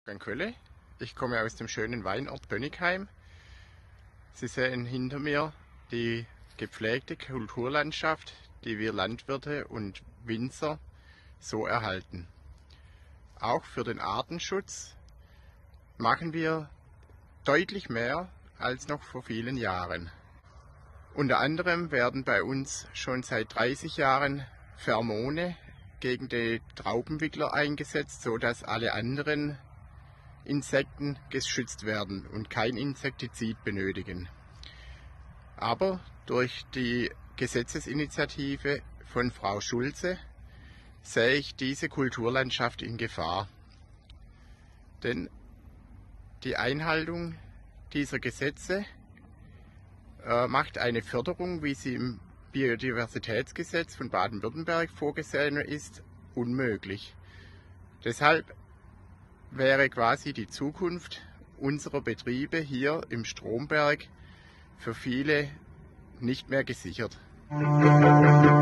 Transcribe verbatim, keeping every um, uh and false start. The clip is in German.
Wolfgang Kölle. Ich komme aus dem schönen Weinort Bönnigheim. Sie sehen hinter mir die gepflegte Kulturlandschaft, die wir Landwirte und Winzer so erhalten. Auch für den Artenschutz machen wir deutlich mehr als noch vor vielen Jahren. Unter anderem werden bei uns schon seit dreißig Jahren Pheromone gegen die Traubenwickler eingesetzt, sodass alle anderen Insekten geschützt werden und kein Insektizid benötigen. Aber durch die Gesetzesinitiative von Frau Schulze sehe ich diese Kulturlandschaft in Gefahr. Denn die Einhaltung dieser Gesetze äh, macht eine Förderung, wie sie im Biodiversitätsgesetz von Baden-Württemberg vorgesehen ist, unmöglich. Deshalb wäre quasi die Zukunft unserer Betriebe hier im Stromberg für viele nicht mehr gesichert.